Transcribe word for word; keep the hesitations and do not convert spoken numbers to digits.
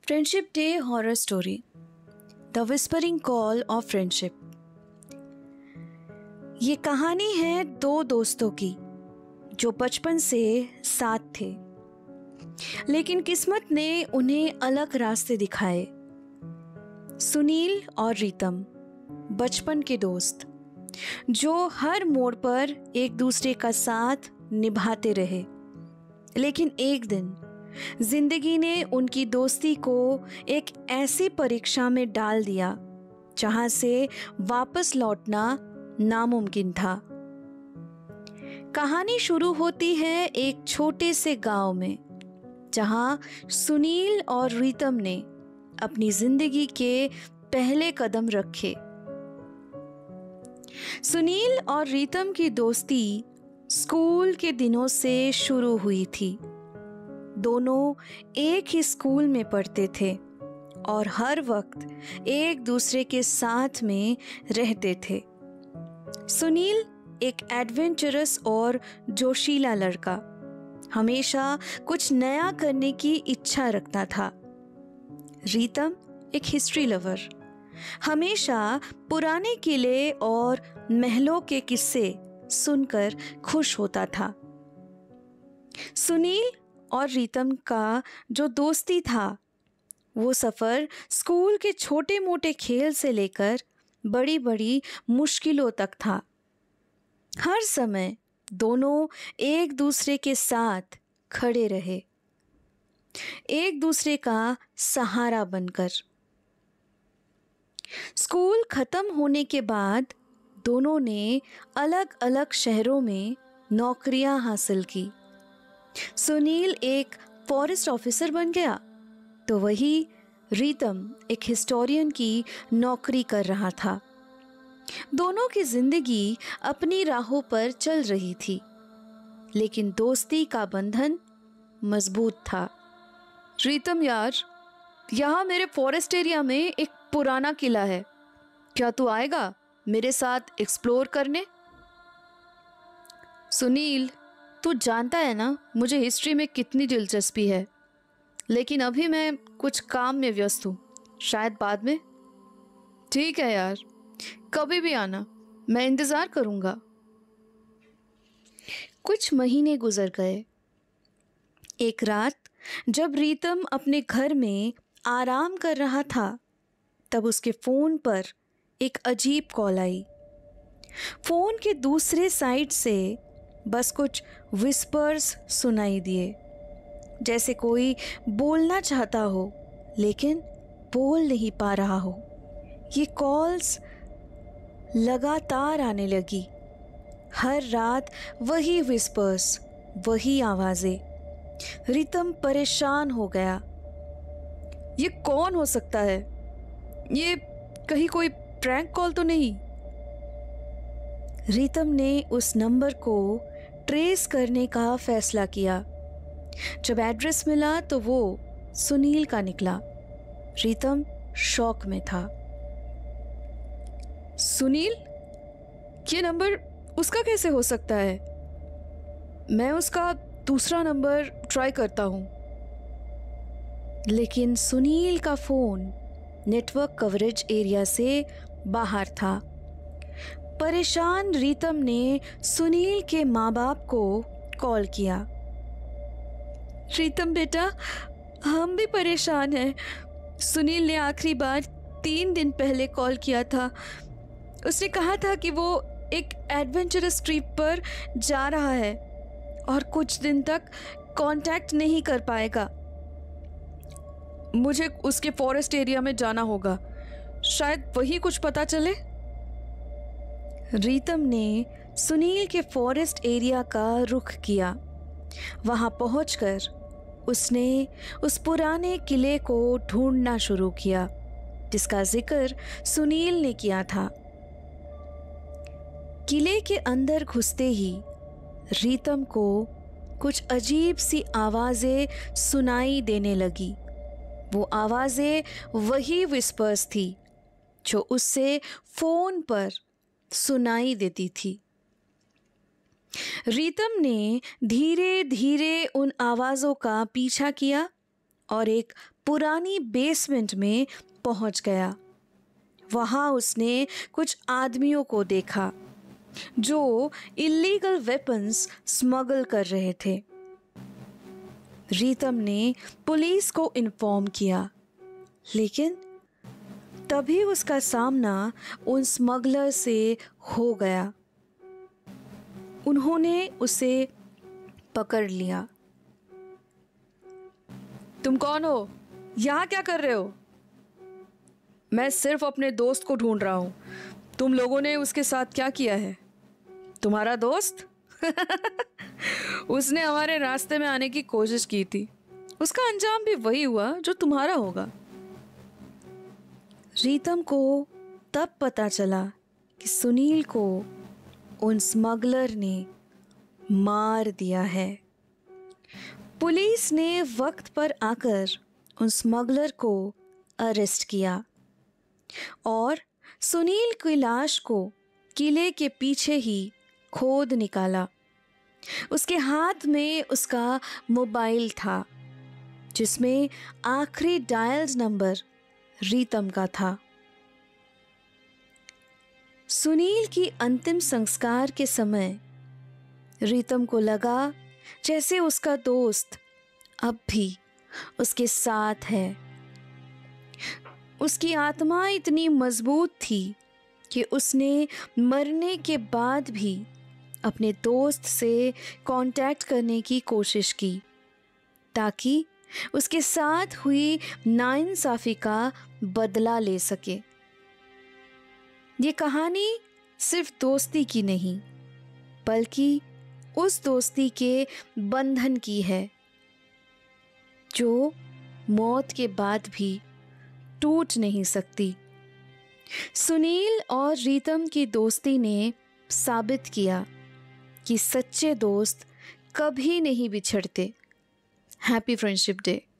Friendship day horror story the whispering call of friendship. ये कहानी है दो दोस्तों की जो बचपन से साथ थे, लेकिन किस्मत ने उन्हें अलग रास्ते दिखाए। सुनील और रीतम बचपन के दोस्त जो हर मोड़ पर एक दूसरे का साथ निभाते रहे, लेकिन एक दिन जिंदगी ने उनकी दोस्ती को एक ऐसी परीक्षा में डाल दिया जहां से वापस लौटना नामुमकिन था। कहानी शुरू होती है एक छोटे से गांव में, जहां सुनील और रीतम ने अपनी जिंदगी के पहले कदम रखे। सुनील और रीतम की दोस्ती स्कूल के दिनों से शुरू हुई थी। दोनों एक ही स्कूल में पढ़ते थे और हर वक्त एक दूसरे के साथ में रहते थे। सुनील एक एडवेंचरस और जोशीला लड़का, हमेशा कुछ नया करने की इच्छा रखता था। रीतम एक हिस्ट्री लवर, हमेशा पुराने किले और महलों के किस्से सुनकर खुश होता था। सुनील और रीतम का जो दोस्ती था, वो सफ़र स्कूल के छोटे मोटे खेल से लेकर बड़ी बड़ी मुश्किलों तक था। हर समय दोनों एक दूसरे के साथ खड़े रहे, एक दूसरे का सहारा बनकर। स्कूल खत्म होने के बाद दोनों ने अलग अलग शहरों में नौकरियां हासिल की। सुनील एक फॉरेस्ट ऑफिसर बन गया, तो वही रीतम एक हिस्टोरियन की नौकरी कर रहा था। दोनों की जिंदगी अपनी राहों पर चल रही थी, लेकिन दोस्ती का बंधन मजबूत था। रीतम यार, यहाँ मेरे फॉरेस्ट एरिया में एक पुराना किला है, क्या तू आएगा मेरे साथ एक्सप्लोर करने? सुनील, तू जानता है ना मुझे हिस्ट्री में कितनी दिलचस्पी है, लेकिन अभी मैं कुछ काम में व्यस्त हूँ, शायद बाद में। ठीक है यार, कभी भी आना, मैं इंतज़ार करूँगा। कुछ महीने गुजर गए। एक रात जब रीतम अपने घर में आराम कर रहा था, तब उसके फ़ोन पर एक अजीब कॉल आई। फ़ोन के दूसरे साइड से बस कुछ विस्पर्स सुनाई दिए, जैसे कोई बोलना चाहता हो लेकिन बोल नहीं पा रहा हो। ये कॉल्स लगातार आने लगी, हर रात वही विस्पर्स, वही आवाज़ें। रीतम परेशान हो गया। ये कौन हो सकता है? ये कहीं कोई प्रैंक कॉल तो नहीं? रीतम ने उस नंबर को ट्रेस करने का फैसला किया। जब एड्रेस मिला तो वो सुनील का निकला। रीतम शॉक में था। सुनील? ये नंबर उसका कैसे हो सकता है? मैं उसका दूसरा नंबर ट्राई करता हूँ। लेकिन सुनील का फ़ोन नेटवर्क कवरेज एरिया से बाहर था। परेशान रीतम ने सुनील के माँ बाप को कॉल किया। रीतम बेटा, हम भी परेशान हैं। सुनील ने आखिरी बार तीन दिन पहले कॉल किया था। उसने कहा था कि वो एक एडवेंचरस ट्रिप पर जा रहा है और कुछ दिन तक कांटेक्ट नहीं कर पाएगा। मुझे उसके फॉरेस्ट एरिया में जाना होगा, शायद वही कुछ पता चले। रीतम ने सुनील के फॉरेस्ट एरिया का रुख किया। वहां पहुंचकर उसने उस पुराने किले को ढूंढना शुरू किया जिसका जिक्र सुनील ने किया था। किले के अंदर घुसते ही रीतम को कुछ अजीब सी आवाज़ें सुनाई देने लगी। वो आवाज़ें वही विस्पर्स थी जो उससे फ़ोन पर सुनाई देती थी। रीतम ने धीरे धीरे उन आवाज़ों का पीछा किया और एक पुरानी बेसमेंट में पहुंच गया। वहां उसने कुछ आदमियों को देखा जो इलीगल वेपन्स स्मगल कर रहे थे। रीतम ने पुलिस को इन्फॉर्म किया, लेकिन तभी उसका सामना उन स्मगलर से हो गया। उन्होंने उसे पकड़ लिया। तुम कौन हो? यहाँ क्या कर रहे हो? मैं सिर्फ अपने दोस्त को ढूंढ रहा हूँ। तुम लोगों ने उसके साथ क्या किया है? तुम्हारा दोस्त? उसने हमारे रास्ते में आने की कोशिश की थी। उसका अंजाम भी वही हुआ जो तुम्हारा होगा। रीतम को तब पता चला कि सुनील को उन स्मगलर ने मार दिया है। पुलिस ने वक्त पर आकर उन स्मगलर को अरेस्ट किया और सुनील की लाश को किले के पीछे ही खोद निकाला। उसके हाथ में उसका मोबाइल था, जिसमें आखिरी डायल्ड नंबर रीतम का था। सुनील की अंतिम संस्कार के समय रीतम को लगा जैसे उसका दोस्त अब भी उसके साथ है। उसकी आत्मा इतनी मजबूत थी कि उसने मरने के बाद भी अपने दोस्त से कांटेक्ट करने की कोशिश की, ताकि उसके साथ हुई नाइंसाफ़ी का बदला ले सके। ये कहानी सिर्फ दोस्ती की नहीं, बल्कि उस दोस्ती के बंधन की है जो मौत के बाद भी टूट नहीं सकती। सुनील और रीतम की दोस्ती ने साबित किया कि सच्चे दोस्त कभी नहीं बिछड़ते। Happy friendship day.